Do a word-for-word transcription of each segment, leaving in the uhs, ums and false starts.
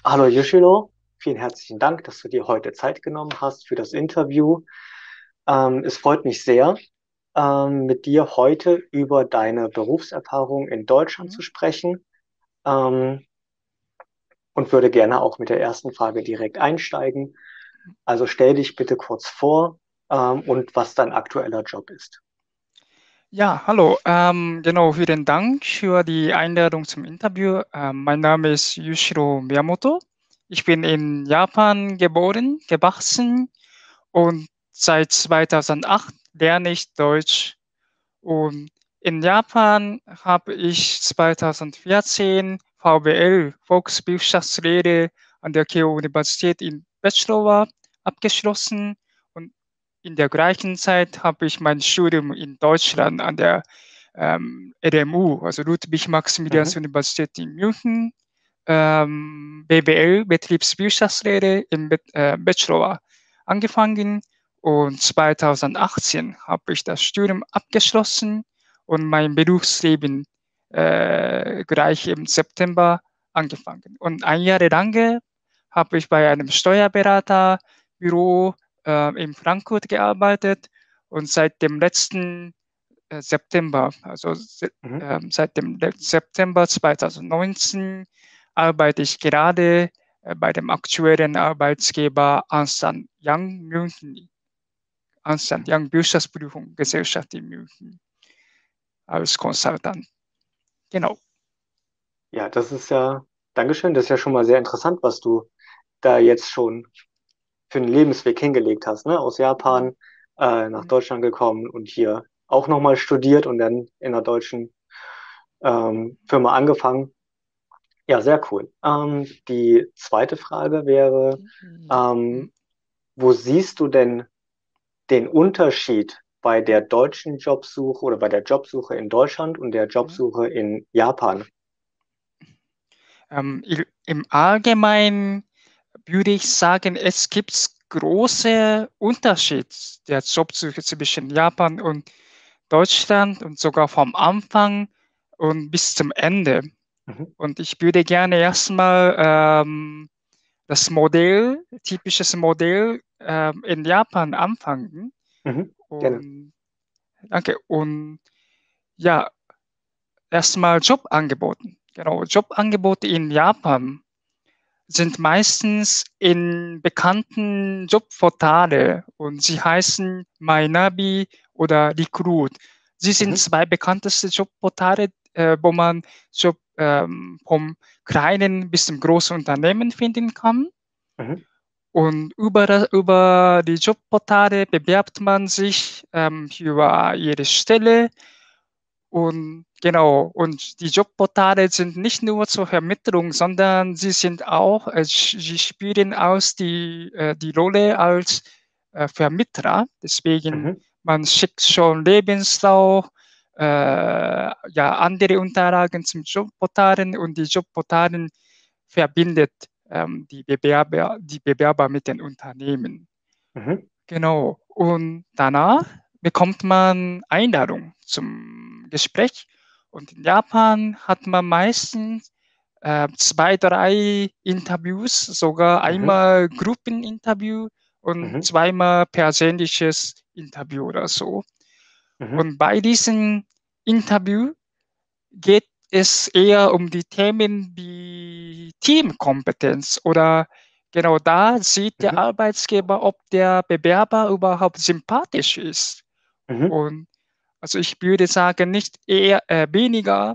Hallo Yoshiro, vielen herzlichen Dank, dass du dir heute Zeit genommen hast für das Interview. Ähm, es freut mich sehr, ähm, mit dir heute über deine Berufserfahrung in Deutschland Mhm. zu sprechen, ähm, und würde gerne auch mit der ersten Frage direkt einsteigen. Also stell dich bitte kurz vor, ähm, und was dein aktueller Job ist. Ja, hallo. Ähm, genau, vielen Dank für die Einladung zum Interview. Ähm, mein Name ist Yushiro Miyamoto. Ich bin in Japan geboren, gewachsen und seit zweitausendacht lerne ich Deutsch. Und in Japan habe ich zweitausendvierzehn V W L, Volkswirtschaftslehre, an der Keio-Universität in Bachelor abgeschlossen. Und in der gleichen Zeit habe ich mein Studium in Deutschland an der ähm, L M U, also Mhm, Ludwig-Maximilians-Universität in München, ähm, B W L, Betriebswirtschaftslehre im Be äh, Bachelor angefangen. Und zweitausendachtzehn habe ich das Studium abgeschlossen und mein Berufsleben äh, gleich im September angefangen. Und ein Jahr lang habe ich bei einem Steuerberaterbüro äh, in Frankfurt gearbeitet und seit dem letzten äh, September, also se mhm, ähm, seit dem Le- September zweitausendneunzehn arbeite ich gerade äh, bei dem aktuellen Arbeitsgeber Ernst and Young München, Ernst and Young Wirtschaftsprüfung Gesellschaft in München als Consultant. Genau. ja, das ist ja, Dankeschön, das ist ja schon mal sehr interessant, was du da jetzt schon für einen Lebensweg hingelegt hast, ne? Aus Mhm. Japan äh, nach Deutschland gekommen und hier auch nochmal studiert und dann in einer deutschen ähm, Firma angefangen. Ja, sehr cool. Ähm, die zweite Frage wäre, Ja. ähm, wo siehst du denn den Unterschied bei der deutschen Jobsuche oder bei der Jobsuche in Deutschland und der Mhm. Jobsuche in Japan? Ähm, i- Im Allgemeinen würde ich sagen, es gibt große Unterschiede der Jobsuche zwischen Japan und Deutschland und sogar vom Anfang und bis zum Ende. Mhm, Und ich würde gerne erstmal ähm, das Modell, typisches Modell ähm, in Japan anfangen. mhm, gerne. Und danke. Und ja, erstmal Jobangeboten. Genau, Jobangebote in Japan sind meistens in bekannten Jobportale und sie heißen MyNavi oder Recruit. Sie sind Mhm, zwei bekannteste Jobportale, äh, wo man Job ähm, vom kleinen bis zum großen Unternehmen finden kann. mhm, Und über, das- über die Jobportale bewerbt man sich ähm, für jede Stelle und genau, und die Jobportale sind nicht nur zur Vermittlung, sondern sie sind auch, äh, sch- sie spielen aus die, äh, die Rolle als äh, Vermittler. Deswegen, mhm, man schickt schon Lebenslauf, äh, ja, andere Unterlagen zum Jobportalen und die Jobportalen verbindet ähm, die Bewerber, die Bewerber mit den Unternehmen. mhm, Genau. Und danach bekommt man Einladung zum Gespräch. Und in Japan hat man meistens äh, zwei, drei Interviews, sogar mhm, einmal Gruppeninterview und mhm, zweimal persönliches Interview oder so. mhm, Und bei diesem Interview geht es eher um die Themen wie Teamkompetenz oder genau da sieht der mhm, Arbeitsgeber, ob der Bewerber überhaupt sympathisch ist. mhm, Und also ich würde sagen, nicht eher äh, weniger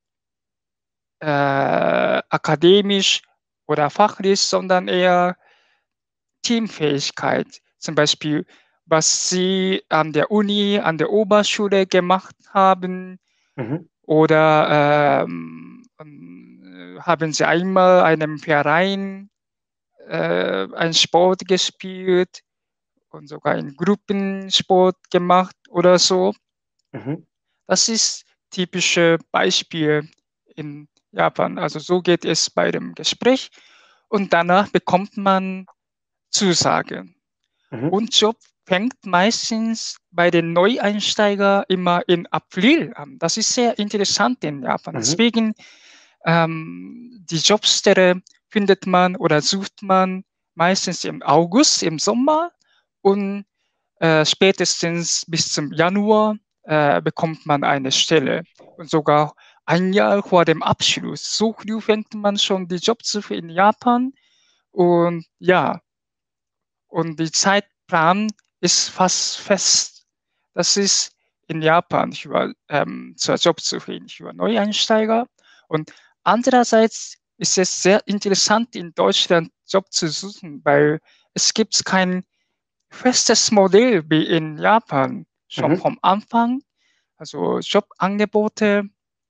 äh, akademisch oder fachlich, sondern eher Teamfähigkeit. Zum Beispiel, was Sie an der Uni, an der Oberschule gemacht haben, mhm, oder ähm, ähm, haben Sie einmal einem Verein äh, einen Sport gespielt und sogar einen Gruppensport gemacht oder so? mhm, Das ist typische Beispiel in Japan. Also so geht es bei dem Gespräch und danach bekommt man Zusage. mhm, Und Job fängt meistens bei den Neueinsteiger immer in April an. Das ist sehr interessant in Japan. mhm, Deswegen ähm, die Jobstelle findet man oder sucht man meistens im August, im Sommer und äh, spätestens bis zum Januar äh, bekommt man eine Stelle. Und sogar ein Jahr vor dem Abschluss. So früh fängt man schon die Jobsuche in Japan. Und ja, und die Zeitplan ist fast fest. Das ist in Japan für, ähm, zur Jobsuche für Neueinsteiger. Und andererseits ist es sehr interessant, in Deutschland Job zu suchen, weil es gibt kein festes Modell wie in Japan. Schon Mhm. vom Anfang, also Jobangebote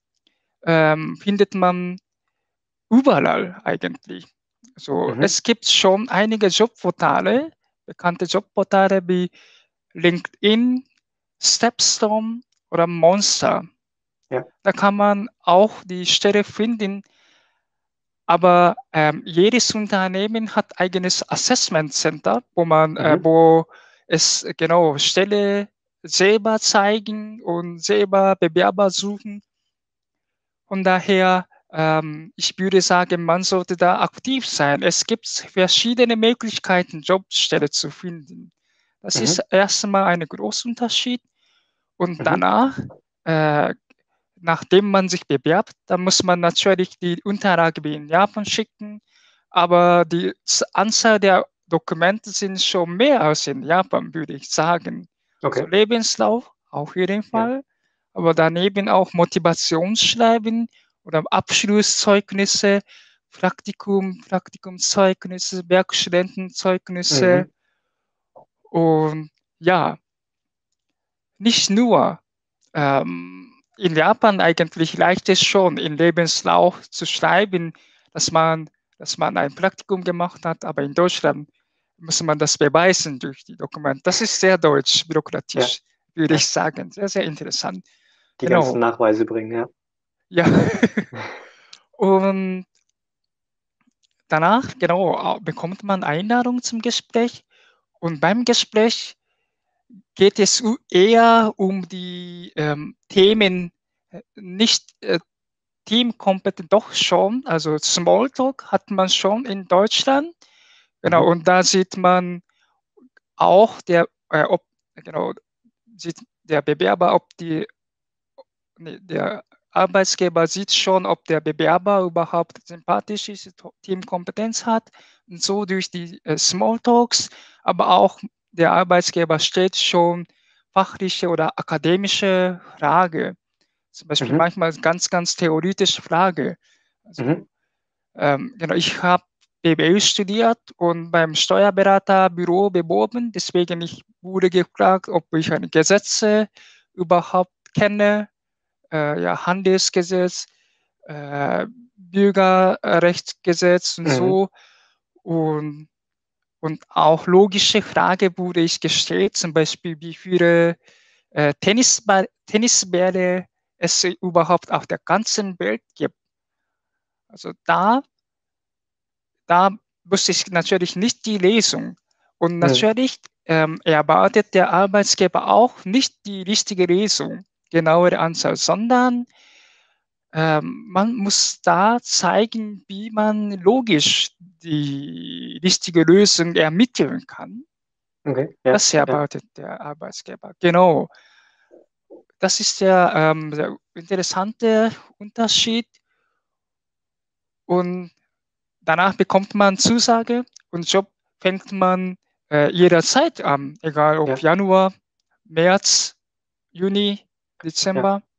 ähm, findet man überall eigentlich. Also Mhm. es gibt schon einige Jobportale, bekannte Jobportale wie LinkedIn, Stepstone oder Monster. Ja. Da kann man auch die Stelle finden, aber ähm, jedes Unternehmen hat eigenes Assessment Center, wo man, äh, Mhm. wo es genau Stelle selber zeigen und selber Bewerber suchen. Von daher, ähm, ich würde sagen, man sollte da aktiv sein. Es gibt verschiedene Möglichkeiten, Jobstelle zu finden. Das ist Mhm. erstmal ein großer Unterschied. Und Mhm. danach, äh, nachdem man sich bewerbt, dann muss man natürlich die Unterlagen wie in Japan schicken. Aber die Anzahl der Dokumente sind schon mehr als in Japan, würde ich sagen. Also Okay. Lebenslauf auf jeden Ja. Fall, aber daneben auch Motivationsschreiben oder Abschlusszeugnisse, Praktikum, Praktikumszeugnisse, Werkstudentenzeugnisse Mhm. und ja, nicht nur. Ähm, in Japan eigentlich reicht es schon, in Lebenslauf zu schreiben, dass man, dass man ein Praktikum gemacht hat, aber in Deutschland muss man das beweisen durch die Dokumente. Das ist sehr deutsch, Ja. bürokratisch, würde ich Ja. sagen. Sehr, sehr interessant. Die ganzen Genau. Nachweise bringen, ja. Ja. Und danach, genau, bekommt man Einladung zum Gespräch. Und beim Gespräch geht es eher um die ähm, Themen, äh, nicht äh, Teamkompetenz, doch schon. Also Smalltalk hat man schon in Deutschland. Genau, Mhm. und da sieht man auch, der, äh, ob, genau, sieht der Bewerber, ob die, nee, der Arbeitsgeber sieht schon, ob der Bewerber überhaupt sympathisch ist, Teamkompetenz hat. Und so durch die äh, Smalltalks, aber auch der Arbeitsgeber stellt schon fachliche oder akademische Frage. Zum Beispiel Mhm. manchmal ganz, ganz theoretische Frage. Mhm. Also ähm, genau, ich habe B W L studiert und beim Steuerberaterbüro beworben. Deswegen ich wurde gefragt, ob ich eine Gesetze überhaupt kenne, äh, ja, Handelsgesetz, äh, Bürgerrechtsgesetz und Mhm. so. Und, und auch logische Frage wurde ich gestellt, zum Beispiel, wie viele äh, Tennisball, Tennisbälle es überhaupt auf der ganzen Welt gibt. Also da, da wusste ich natürlich nicht die Lesung. Und Mhm. natürlich ähm, erwartet der Arbeitsgeber auch nicht die richtige Lesung, genauere Anzahl, sondern ähm, man muss da zeigen, wie man logisch die richtige Lösung ermitteln kann. Okay. Ja. Das Ja. erwartet der Arbeitsgeber. Genau. Das ist der, ähm, der interessante Unterschied. Und danach bekommt man Zusage und Job fängt man äh, jederzeit an, egal ob Ja. Januar, März, Juni, Ja. Dezember.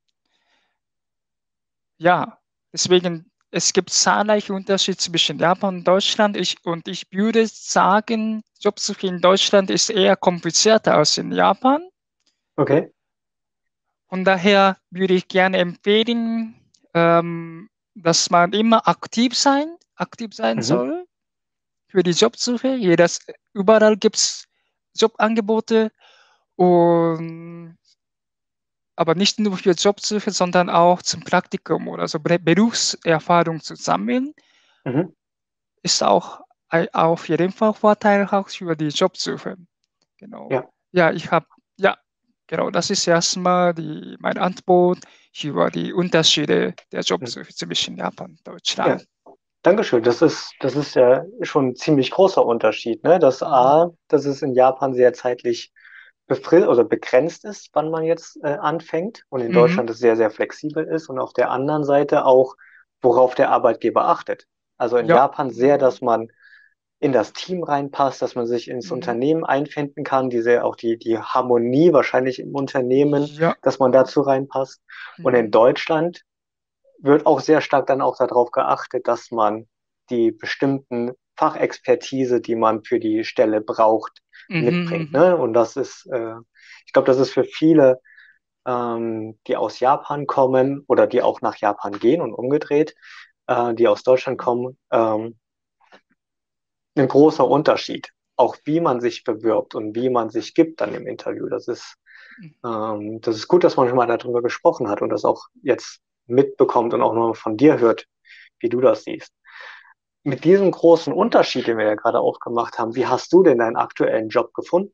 Ja, deswegen, es gibt zahlreiche Unterschiede zwischen Japan und Deutschland. Ich, und ich würde sagen, Jobsuche in Deutschland ist eher komplizierter als in Japan. Okay. Von daher würde ich gerne empfehlen, ähm, dass man immer aktiv sein, aktiv sein Mhm. soll für die Jobsuche. Jedes, überall gibt es Jobangebote und aber nicht nur für Jobsuche, sondern auch zum Praktikum oder so Berufserfahrung zu sammeln, Mhm. ist auch ein- auf jeden Fall vorteilhaft für die Jobsuche. Genau. Ja. Ja, ich habe, ja, genau, das ist erstmal die, meine Antwort über die Unterschiede der Mhm. Jobsuche zwischen Japan und Ja. Deutschland. Dankeschön. Das ist, das ist ja schon ein ziemlich großer Unterschied, ne? Dass Mhm. A, dass es in Japan sehr zeitlich befri oder begrenzt ist, wann man jetzt äh, anfängt und in Mhm. Deutschland es sehr, sehr flexibel ist und auf der anderen Seite auch, worauf der Arbeitgeber achtet. Also in Ja. Japan sehr, dass man in das Team reinpasst, dass man sich ins Mhm. Unternehmen einfinden kann, diese auch die, die Harmonie wahrscheinlich im Unternehmen, Ja. dass man dazu reinpasst. Und in Mhm. Deutschland wird auch sehr stark dann auch darauf geachtet, dass man die bestimmten Fachexpertise, die man für die Stelle braucht, Mhm. mitbringt. Mhm. Ne? Und das ist, äh, ich glaube, das ist für viele, ähm, die aus Japan kommen oder die auch nach Japan gehen und umgedreht, äh, die aus Deutschland kommen, ähm, ein großer Unterschied. Auch wie man sich bewirbt und wie man sich gibt dann im Interview. Das ist, ähm, das ist gut, dass man schon mal darüber gesprochen hat und das auch jetzt mitbekommt und auch nur von dir hört, wie du das siehst. Mit diesem großen Unterschied, den wir ja gerade aufgemacht haben, wie hast du denn deinen aktuellen Job gefunden?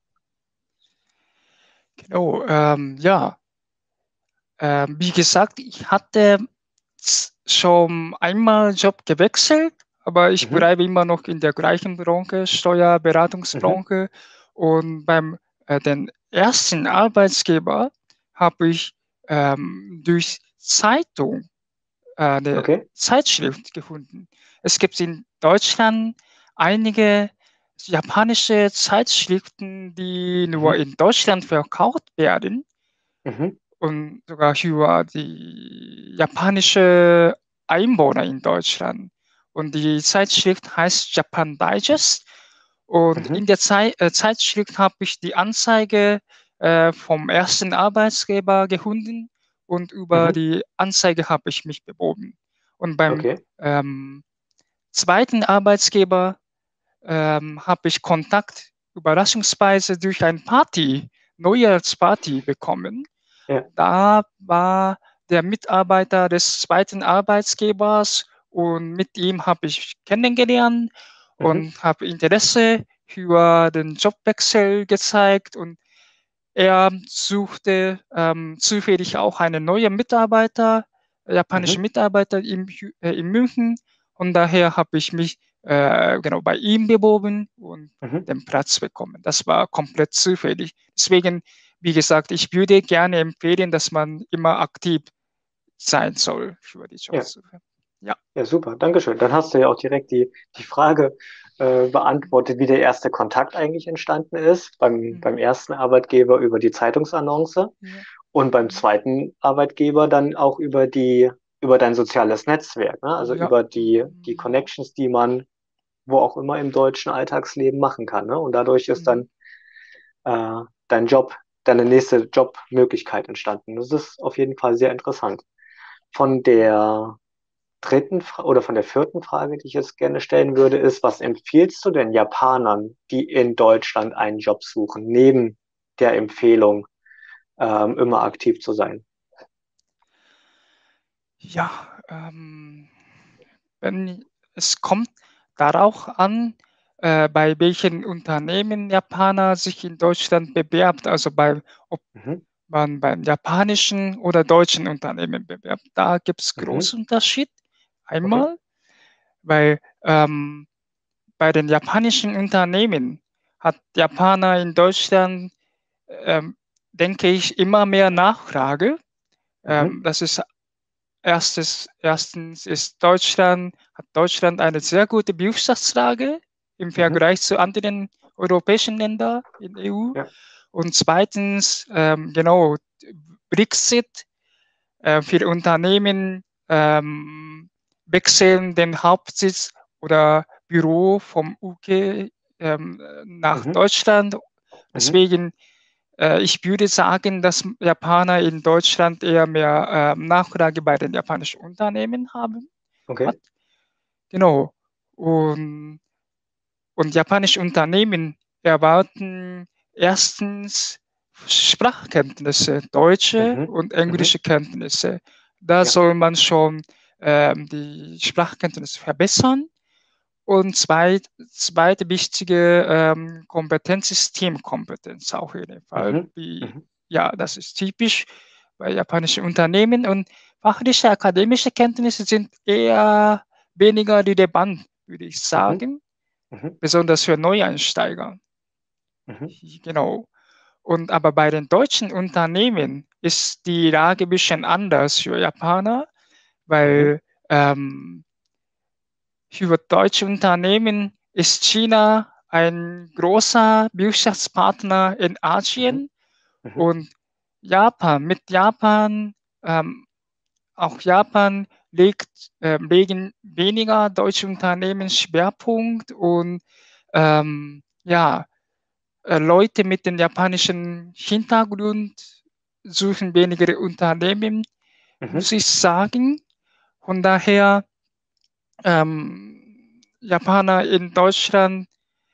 Genau, ähm, ja. Ähm, wie gesagt, ich hatte s- schon einmal Job gewechselt, aber ich Mhm, bleibe immer noch in der gleichen Branche, mhm, Steuerberatungsbranche. Und beim äh, den ersten Arbeitsgeber habe ich ähm, durch Zeitung äh, eine okay. Zeitschrift gefunden. Es gibt in Deutschland einige japanische Zeitschriften, die nur Mhm, in Deutschland verkauft werden mhm, und sogar über die japanische Einwohner in Deutschland. Und die Zeitschrift heißt Japan Digest. Und mhm, in der Zei äh, Zeitschrift habe ich die Anzeige äh, vom ersten Arbeitsgeber gefunden und über mhm, die Anzeige habe ich mich beworben. Und beim okay. ähm, zweiten Arbeitsgeber ähm, habe ich Kontakt überraschungsweise durch ein Party, Neujahrsparty bekommen. Ja. Da war der Mitarbeiter des zweiten Arbeitsgebers und mit ihm habe ich kennengelernt Mhm, und habe Interesse für den Jobwechsel gezeigt und er suchte ähm, zufällig auch einen neuen Mitarbeiter, japanischen mhm, Mitarbeiter in, äh, in München und daher habe ich mich äh, genau bei ihm beworben und mhm. den Platz bekommen. Das war komplett zufällig. Deswegen, wie gesagt, ich würde gerne empfehlen, dass man immer aktiv sein soll für die Ja. Jobsuche. Ja. Ja, super, Dankeschön. Dann hast du ja auch direkt die, die Frage äh, beantwortet, wie der erste Kontakt eigentlich entstanden ist. Beim, beim Mhm. ersten Arbeitgeber über die Zeitungsannonce Ja. und beim Mhm. zweiten Arbeitgeber dann auch über die, über dein soziales Netzwerk, ne? Also Ja. über die, die Mhm. Connections, die man wo auch immer im deutschen Alltagsleben machen kann, ne? Und dadurch ist Mhm. dann äh, dein Job, deine nächste Jobmöglichkeit entstanden. Das ist auf jeden Fall sehr interessant. Von der dritten Fra oder von der vierten Frage, die ich jetzt gerne stellen würde, ist, was empfiehlst du denn Japanern, die in Deutschland einen Job suchen, neben der Empfehlung, ähm, immer aktiv zu sein? Ja, ähm, wenn es kommt darauf an, äh, bei welchen Unternehmen Japaner sich in Deutschland bewerbt, also bei, ob Mhm, man beim japanischen oder deutschen Unternehmen bewerbt. Da gibt es mhm, großen Unterschied. okay. Einmal, weil ähm, bei den japanischen Unternehmen hat Japaner in Deutschland, ähm, denke ich, immer mehr Nachfrage. Mhm, Ähm, das ist Erstes, erstens ist Deutschland, hat Deutschland eine sehr gute Wirtschaftslage im mhm, Vergleich zu anderen europäischen Ländern in E U. ja, Und zweitens, ähm, genau, Brexit äh, für Unternehmen ähm, wechseln den Hauptsitz oder Büro vom U K ähm, nach mhm, Deutschland. mhm, Deswegen äh, ich würde sagen, dass Japaner in Deutschland eher mehr äh, Nachfrage bei den japanischen Unternehmen haben okay. hat. Genau. Und, und japanische Unternehmen erwarten erstens Sprachkenntnisse, deutsche Mhm, und mhm, englische Kenntnisse. Da ja, soll man schon ähm, die Sprachkenntnisse verbessern. Und zweit, zweite wichtige ähm, Kompetenz ist Teamkompetenz auf jeden Fall. mhm, Wie, mhm, ja, das ist typisch bei japanischen Unternehmen. Und fachliche akademische Kenntnisse sind eher weniger relevant, würde ich Mhm. sagen, Mhm. besonders für Neueinsteiger. Mhm. Genau. Und aber bei den deutschen Unternehmen ist die Lage ein bisschen anders für Japaner, Mhm. weil ähm, für deutsche Unternehmen ist China ein großer Wirtschaftspartner in Mhm. Asien Mhm. und Japan, mit Japan, ähm, auch Japan legt, äh, legen weniger deutsche Unternehmen Schwerpunkt und ähm, ja, äh, Leute mit dem japanischen Hintergrund suchen weniger Unternehmen, muss Mhm. ich sagen. Von daher, ähm, Japaner in Deutschland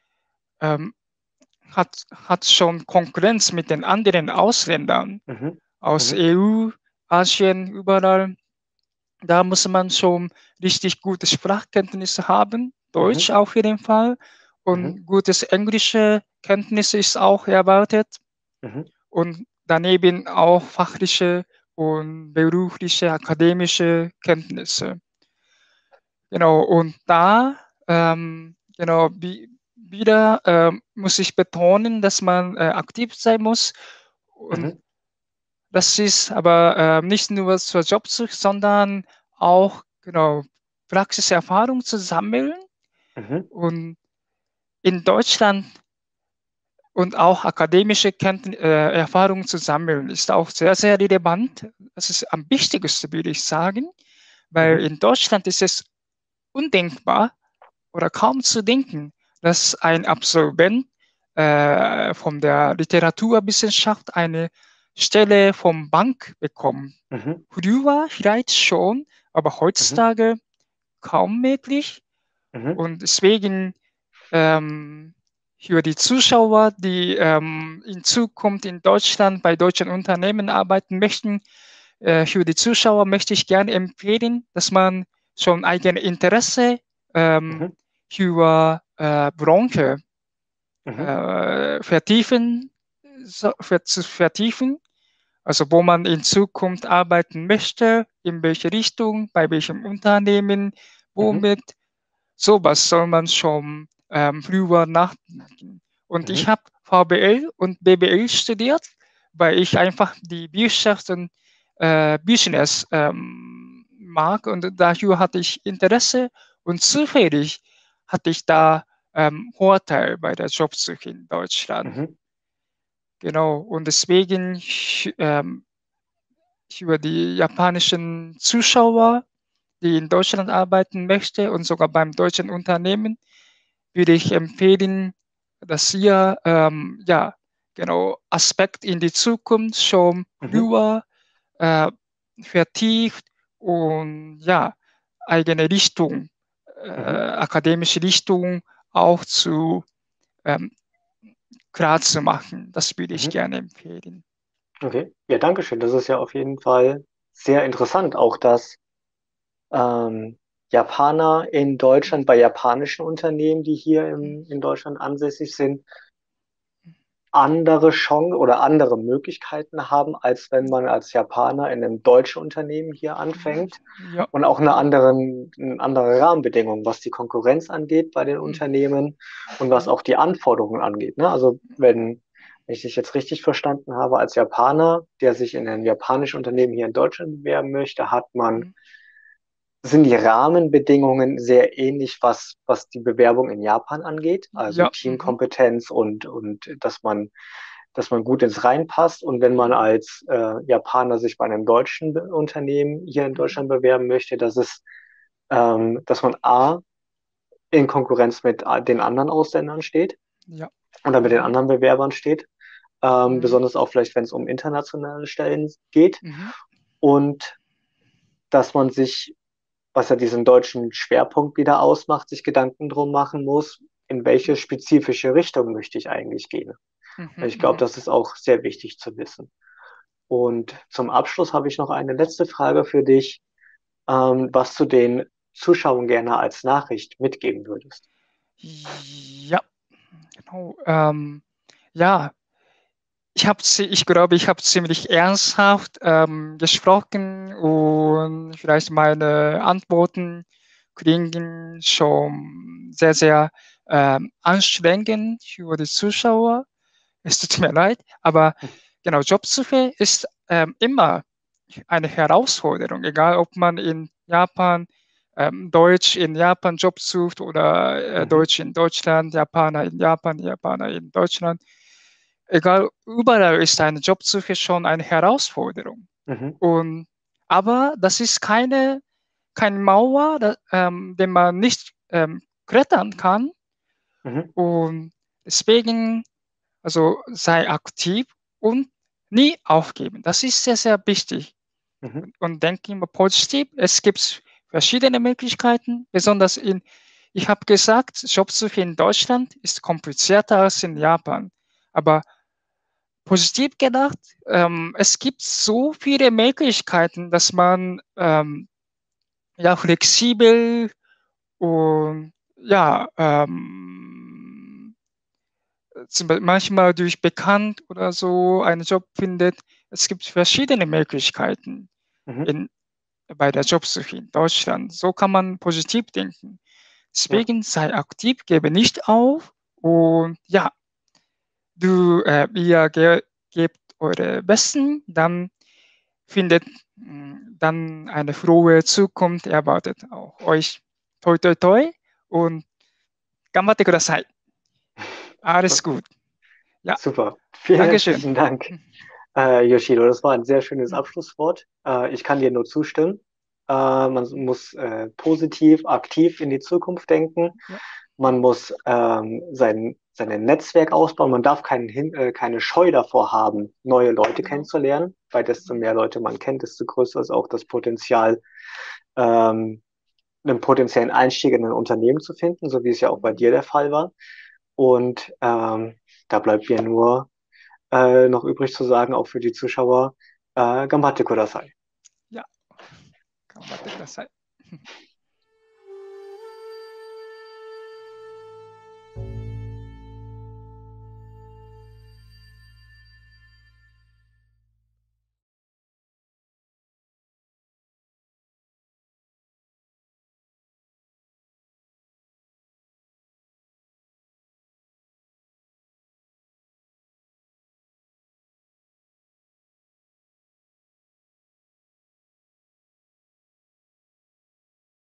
ähm, hat, hat schon Konkurrenz mit den anderen Ausländern Mhm. aus Mhm. E U, Asien, überall. Da muss man schon richtig gute Sprachkenntnisse haben, Mhm. Deutsch auf jeden Fall. Mhm. Und gutes englische Kenntnisse ist auch erwartet. Mhm. Und daneben auch fachliche und berufliche, akademische Kenntnisse. Genau, und da, ähm, genau, wie, wieder ähm, muss ich betonen, dass man äh, aktiv sein muss. Und Mhm. das ist aber äh, nicht nur zur Jobsuche, sondern auch genau Praxiserfahrung zu sammeln Mhm. und in Deutschland und auch akademische Kenntn äh, Erfahrungen zu sammeln, ist auch sehr, sehr relevant. Das ist am wichtigsten, würde ich sagen, weil Mhm. in Deutschland ist es undenkbar oder kaum zu denken, dass ein Absolvent äh, von der Literaturwissenschaft eine Stelle vom Bank bekommt. Mhm. Früher vielleicht schon, aber Mhm. heutzutage kaum möglich. Mhm. Und deswegen ähm, für die Zuschauer, die ähm, in Zukunft in Deutschland bei deutschen Unternehmen arbeiten möchten, äh, für die Zuschauer möchte ich gerne empfehlen, dass man schon eigene Interesse ähm, Mhm. für äh, Branche Mhm. äh, vertiefen, so, für, zu vertiefen, also wo man in Zukunft arbeiten möchte, in welche Richtung, bei welchem Unternehmen, Mhm. womit. Sowas soll man schon ähm, früher nachdenken. Und ich Mhm. habe V B L und B B L studiert, weil ich einfach die Wirtschaft und äh, Business ähm, mag und dafür hatte ich Interesse und zufällig hatte ich da ähm, Vorteil bei der Jobsuche in Deutschland. Mhm. Genau, und deswegen ich, ähm, über die japanischen Zuschauer, die in Deutschland arbeiten möchte und sogar beim deutschen Unternehmen, würde ich empfehlen, dass ihr ähm, ja genau Aspekt in die Zukunft schon Mhm. früher äh, vertieft und ja eigene Richtung, äh, Mhm. akademische Richtung auch zu ähm, klar zu machen. Das würde ich Mhm. gerne empfehlen. Okay. Ja, danke schön. Das ist ja auf jeden Fall sehr interessant. Auch dass ähm, Japaner in Deutschland bei japanischen Unternehmen, die hier im, in Deutschland ansässig sind, andere Chancen oder andere Möglichkeiten haben, als wenn man als Japaner in einem deutschen Unternehmen hier anfängt Ja. und auch eine anderen, eine andere Rahmenbedingungen, was die Konkurrenz angeht bei den Unternehmen und was auch die Anforderungen angeht. Ne? Also wenn, wenn ich dich jetzt richtig verstanden habe, als Japaner, der sich in einem japanischen Unternehmen hier in Deutschland bewerben möchte, hat man sind die Rahmenbedingungen sehr ähnlich, was, was die Bewerbung in Japan angeht, also Ja. Mhm. Teamkompetenz und, und dass man, dass man gut ins Reinpasst. Und wenn man als äh, Japaner sich bei einem deutschen Be- Unternehmen hier in Deutschland bewerben möchte, dass es, ähm, dass man A, in Konkurrenz mit a- den anderen Ausländern steht Ja. oder mit den Mhm. anderen Bewerbern steht, ähm, Mhm. besonders auch vielleicht, wenn es um internationale Stellen geht. Mhm. Und dass man sich, was ja diesen deutschen Schwerpunkt wieder ausmacht, sich Gedanken drum machen muss, in welche spezifische Richtung möchte ich eigentlich gehen. Mhm. Ich glaube, Mhm. das ist auch sehr wichtig zu wissen. Und zum Abschluss habe ich noch eine letzte Frage für dich, ähm, was du den Zuschauern gerne als Nachricht mitgeben würdest. Ja, genau. Ähm, ja, ich habe, ich glaube, ich habe ziemlich ernsthaft ähm, gesprochen und vielleicht meine Antworten klingen schon sehr, sehr ähm, anstrengend für die Zuschauer. Es tut mir leid, aber genau, Jobsuche ist ähm, immer eine Herausforderung, egal ob man in Japan ähm, Deutsch in Japan Job sucht oder äh, Mhm. Deutsch in Deutschland, Japaner in Japan, Japaner in Deutschland. Egal, überall ist eine Jobsuche schon eine Herausforderung. Mhm. Und, aber das ist keine, keine Mauer, da, ähm, den man nicht ähm, klettern kann. Mhm. Und deswegen, also sei aktiv und nie aufgeben. Das ist sehr, sehr wichtig. Mhm. Und, und denke immer positiv. Es gibt verschiedene Möglichkeiten, besonders in, ich habe gesagt, Jobsuche in Deutschland ist komplizierter als in Japan. Aber positiv gedacht, ähm, es gibt so viele Möglichkeiten, dass man ähm, ja flexibel und ja ähm, zum Beispiel manchmal durch bekannt oder so einen Job findet. Es gibt verschiedene Möglichkeiten Mhm. in, bei der Jobsuche in Deutschland. So kann man positiv denken. Ja, Deswegen sei aktiv, gebe nicht auf und ja, du, äh, ihr ge gebt eure Besten, dann findet mh, dann eine frohe Zukunft erwartet auch euch. Toi, toi, toi und 頑張ってください. Alles gut. Ja, super. Vielen Dankeschön. herzlichen Dank, äh, Yoshido. Das war ein sehr schönes Hm. Abschlusswort. Äh, ich kann dir nur zustimmen. Äh, man muss äh, positiv, aktiv in die Zukunft denken. Ja. Man muss ähm, sein, sein Netzwerk ausbauen. Man darf keinen Hin äh, keine Scheu davor haben, neue Leute Genau. kennenzulernen, weil desto mehr Leute man kennt, desto größer ist auch das Potenzial, ähm, einen potenziellen Einstieg in ein Unternehmen zu finden, so wie es ja auch bei dir der Fall war. Und ähm, da bleibt mir nur äh, noch übrig zu sagen, auch für die Zuschauer, äh, Gambatte Kudasai. Ja, 頑張ってください.